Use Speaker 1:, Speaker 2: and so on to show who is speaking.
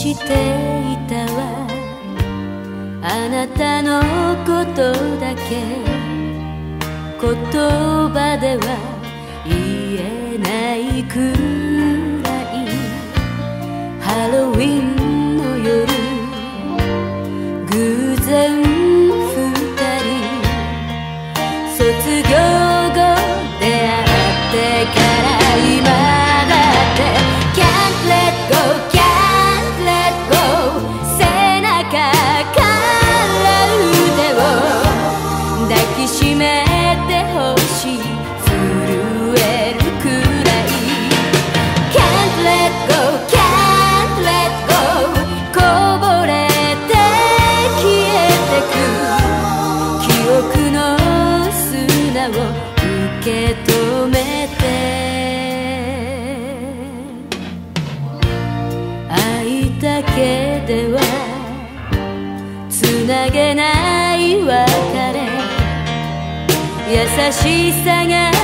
Speaker 1: していたわ。あなたのことだけ言葉では言えないくらい。ハロウィンの夜偶然二人卒業後出会ってから今だって Can't let go can't let go 背中から腕を抱きしめてほしい。震えるくらい Can't let go can't let go こぼれて消えてく記憶の砂を受け止めて。愛だけではつなげない別れ、優しさが